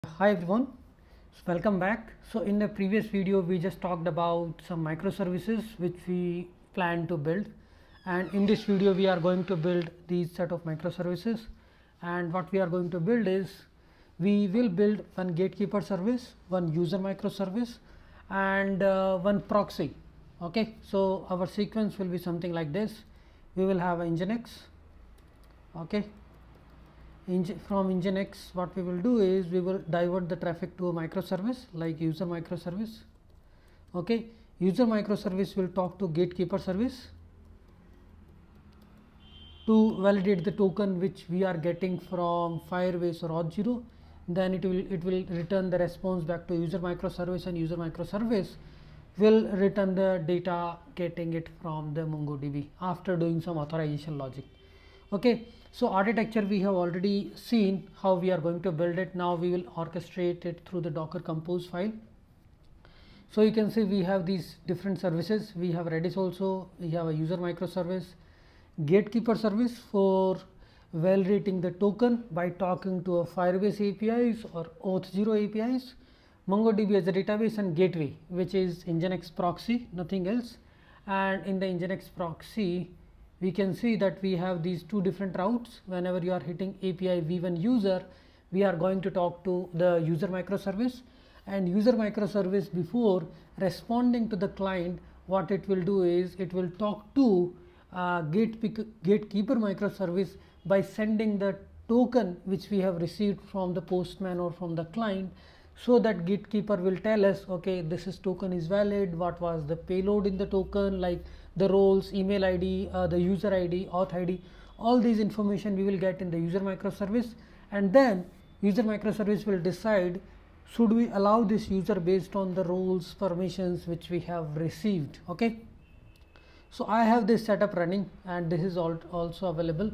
Hi everyone, welcome back. So in the previous video we just talked about some microservices which we plan to build, and in this video we are going to build these set of microservices. And what we are going to build is we will build one gatekeeper service, one user microservice, and one proxy. Okay, so our sequence will be something like this. We will have Nginx. Okay, from Nginx, what we will do is we will divert the traffic to a microservice like user microservice. Okay, user microservice will talk to gatekeeper service to validate the token which we are getting from Firebase or Auth0. Then it will return the response back to user microservice, and user microservice will return the data getting it from the MongoDB after doing some authorization logic. Okay, so architecture we have already seen how we are going to build it. Now we will orchestrate it through the Docker Compose file. So you can see we have these different services. We have Redis also. We have a user microservice, gatekeeper service for validating the token by talking to a Firebase APIs or Auth0 APIs, MongoDB as a database, and gateway, which is Nginx proxy, nothing else. And in the Nginx proxy, we can see that we have these two different routes. Whenever you are hitting API v1 user, we are going to talk to the user microservice, and user microservice, before responding to the client, what it will do is it will talk to gatekeeper microservice by sending the token which we have received from the postman or from the client, so that gatekeeper will tell us, okay, this is token is valid, what was the payload in the token, like the roles, email ID, the user ID, auth ID, all these information we will get in the user microservice. And then user microservice will decide, should we allow this user based on the roles permissions which we have received. Okay, so I have this setup running, and this is also available.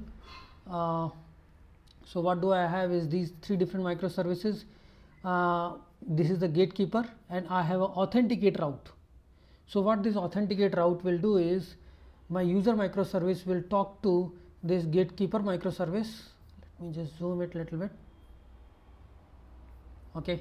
So what do I have is these three different microservices. This is the gatekeeper, and I have an authenticate route. So what this authenticate route will do is my user microservice will talk to this gatekeeper microservice. Let me just zoom it a little bit. Okay,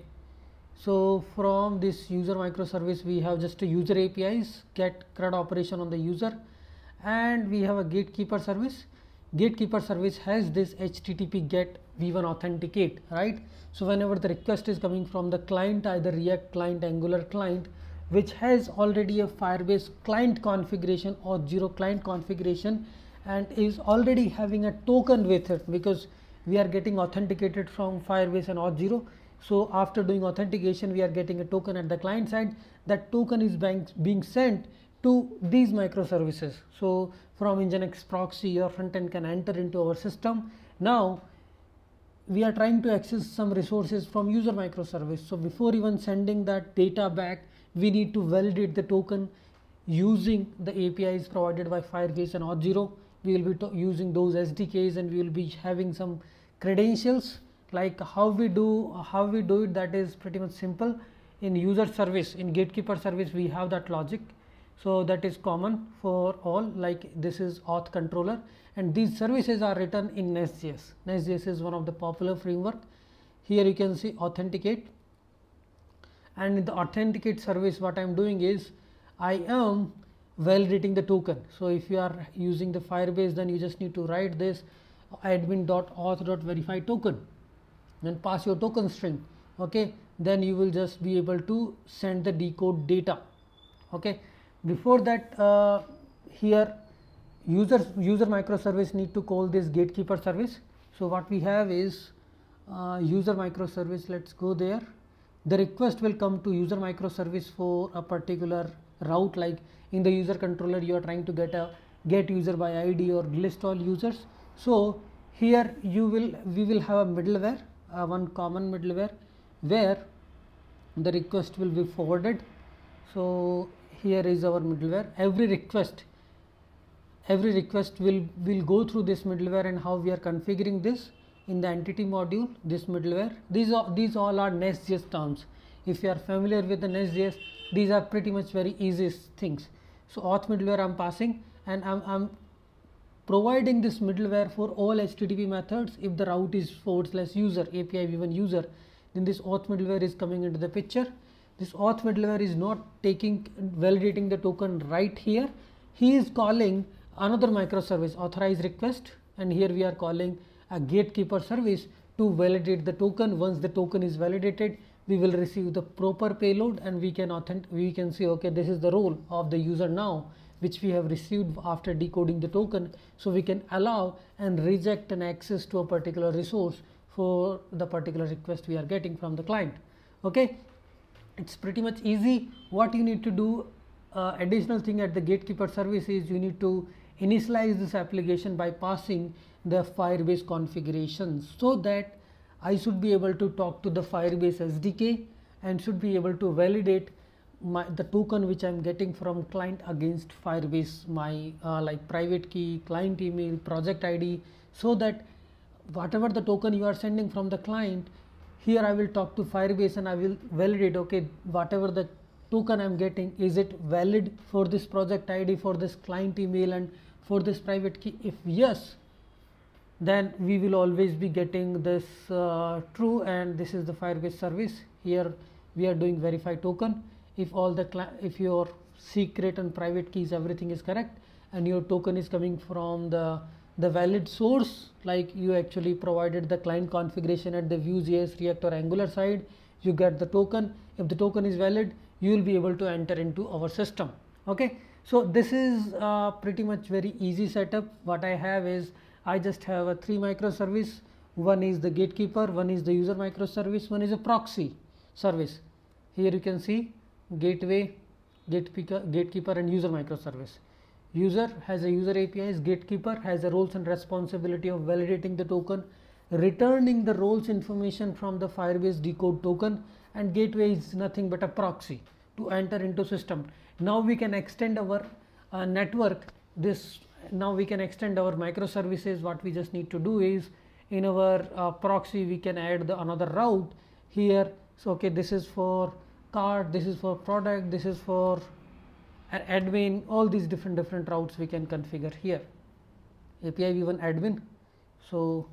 so from this user microservice we have just a user APIs, get CRUD operation on the user, and we have a gatekeeper service. Gatekeeper service has this HTTP get v1 authenticate, right? So whenever the request is coming from the client, either React client, Angular client, which has already a Firebase client configuration or Auth0 client configuration, and is already having a token with it, because we are getting authenticated from Firebase and Auth0. So after doing authentication, we are getting a token at the client side. That token is being sent to these microservices. So from Nginx proxy, your front end can enter into our system. Now we are trying to access some resources from user microservice. So before even sending that data back, we need to validate the token using the APIs provided by Firebase and Auth0. We will be using those SDKs, and we will be having some credentials. Like how we do it, that is pretty much simple. In user service, in gatekeeper service, we have that logic. So that is common for all, like this is auth controller, and these services are written in Nest.js. Nest.js is one of the popular framework. Here you can see authenticate, and in the authenticate service what I am doing is I am validating the token. So if you are using the Firebase, then you just need to write this admin.auth.verify token, then pass your token string. Okay, then you will just be able to send the decode data. Okay, before that, here user microservice need to call this gatekeeper service. So what we have is user microservice. Let's go there. The request will come to user microservice for a particular route, like in the user controller you are trying to get user by ID or list all users. So here we will have a middleware, one common middleware, where the request will be forwarded. So here is our middleware. Every request will go through this middleware, and how we are configuring this in the entity module, this middleware. These all are Nest.js terms. If you are familiar with the Nest.js, these are pretty much very easy things. So auth middleware I'm passing, and I'm providing this middleware for all HTTP methods. If the route is /user API v1 user, then this auth middleware is coming into the picture. This auth middleware is not validating the token right here. He is calling another microservice, authorize request, and here we are calling a gatekeeper service to validate the token. Once the token is validated, we will receive the proper payload, and we can say, okay, this is the role of the user now, which we have received after decoding the token. So we can allow and reject an access to a particular resource for the particular request we are getting from the client. Okay, it's pretty much easy. What you need to do, additional thing at the gatekeeper service is you need to initialize this application by passing the Firebase configurations, so that I should be able to talk to the Firebase SDK and should be able to validate the token which I am getting from client against Firebase, my like private key, client email, project ID, so that whatever the token you are sending from the client, here I will talk to Firebase and I will validate, okay, whatever the token I am getting, is it valid for this project ID, for this client email, and for this private key? If yes, then we will always be getting this true, and this is the Firebase service. Here we are doing verify token. If if your secret and private keys, everything is correct, and your token is coming from the valid source, like you actually provided the client configuration at the Vue.js, React or Angular side, you get the token. If the token is valid, you will be able to enter into our system. Okay, so this is pretty much very easy setup. What I have is, I just have a 3 microservice. One is the gatekeeper, one is the user microservice, one is a proxy service. Here you can see gateway, gatekeeper and user microservice. User has a user APIs, gatekeeper has a roles and responsibility of validating the token, returning the roles information from the Firebase decode token, and gateway is nothing but a proxy to enter into system. Now we can extend our network. Now we can extend our microservices. What we just need to do is, in our proxy we can add another route here. So okay, this is for card, this is for product, this is for admin, all these different routes we can configure here. API v1 admin. So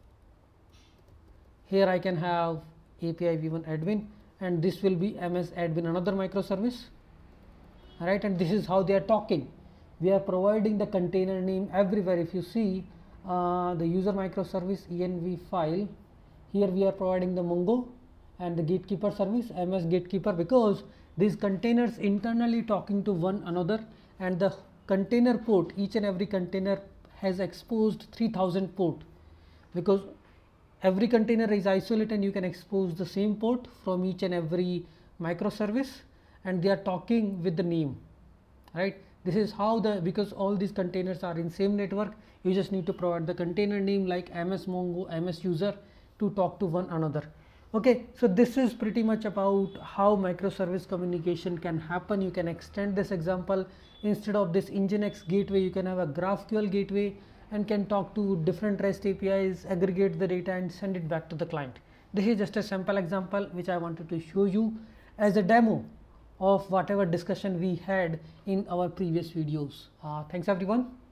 here I can have API v1 admin, and this will be MS admin, another microservice. All right, and this is how they are talking. We are providing the container name everywhere. If you see the user microservice env file, here we are providing the Mongo and the gatekeeper service, MS gatekeeper, because these containers internally talking to one another, and the container port, each and every container has exposed 3000 port, because every container is isolated and you can expose the same port from each and every microservice, and they are talking with the name, right? This is how because all these containers are in same network, you just need to provide the container name like MS Mongo, MS user to talk to one another. Okay, so this is pretty much about how microservice communication can happen. You can extend this example. Instead of this Nginx gateway, you can have a GraphQL gateway and can talk to different REST APIs, aggregate the data and send it back to the client. This is just a sample example which I wanted to show you as a demo of whatever discussion we had in our previous videos. Thanks everyone.